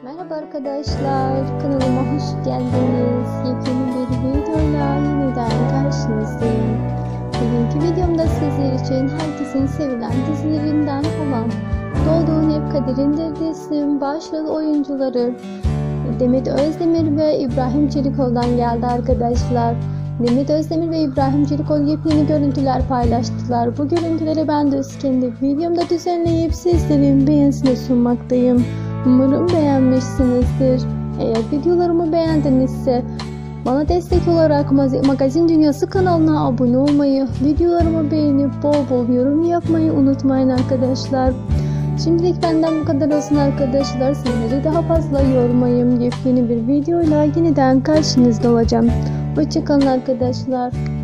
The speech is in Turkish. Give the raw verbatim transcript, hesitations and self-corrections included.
Merhaba arkadaşlar, kanalıma hoş geldiniz. Yepyeni bir videoyla yeniden karşınızdayım. Bugünkü videomda sizler için herkesin sevilen dizilerinden olan Doğduğun Hep Kaderindir dizisinin başrol oyuncuları Demet Özdemir ve İbrahim Çelikol'dan geldi arkadaşlar. Demet Özdemir ve İbrahim Çelikol yepyeni görüntüler paylaştılar. Bu görüntüleri ben de kendi videomda düzenleyip sizlerin beğenisine sunmaktayım. Umarım beğenmişsinizdir. Eğer videolarımı beğendinizse bana destek olarak Magazin Dünyası kanalına abone olmayı, videolarımı beğenip bol bol yorum yapmayı unutmayın arkadaşlar. Şimdilik benden bu kadar olsun arkadaşlar. Sizleri daha fazla yormayayım. Yepyeni bir videoyla yeniden karşınızda olacağım. Hoşçakalın arkadaşlar.